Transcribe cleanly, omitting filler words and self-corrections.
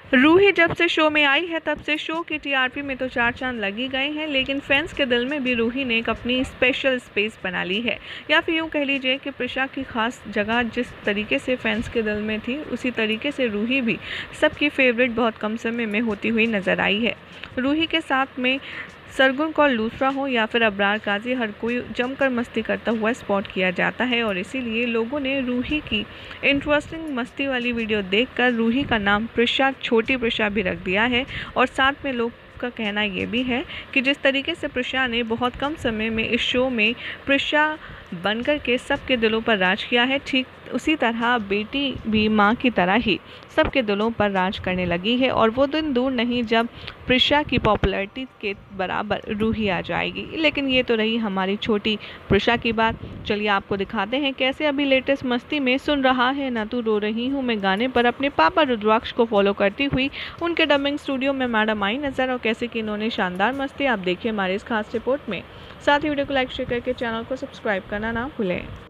रूही जब से शो में आई है तब से शो की टीआरपी में तो चार चांद लगी गए हैं, लेकिन फैंस के दिल में भी रूही ने एक अपनी स्पेशल स्पेस बना ली है। या फिर यूँ कह लीजिए कि प्रिशा की खास जगह जिस तरीके से फैंस के दिल में थी, उसी तरीके से रूही भी सबकी फेवरेट बहुत कम समय में होती हुई नजर आई है। रूही के साथ में सरगुन कौर लूथरा हो या फिर अबरार काजी, हर कोई जमकर मस्ती करता हुआ स्पॉट किया जाता है और इसीलिए लोगों ने रूही की इंटरेस्टिंग मस्ती वाली वीडियो देखकर रूही का नाम प्रिशा, छोटी प्रिशा भी रख दिया है। और साथ में लोग का कहना ये भी है कि जिस तरीके से प्रिशा ने बहुत कम समय में इस शो में प्रिशा बनकर के सबके दिलों पर राज किया है, ठीक उसी तरह बेटी भी माँ की तरह ही सबके दिलों पर राज करने लगी है। और वो दिन दूर नहीं जब प्रिशा की पॉपुलैरिटी के बराबर रूही आ जाएगी। लेकिन ये तो रही हमारी छोटी प्रिशा की बात। चलिए आपको दिखाते हैं कैसे अभी लेटेस्ट मस्ती में सुन रहा है ना तू रो रही हूँ मैं गाने पर अपने पापा रुद्राक्ष को फॉलो करती हुई उनके डबिंग स्टूडियो में मैडम आई नजर, और कैसे कि इन्होंने शानदार मस्ती आप देखिए हमारे इस खास रिपोर्ट में। साथ ही वीडियो को लाइक शेयर करके चैनल को सब्सक्राइब करना ना भूलें।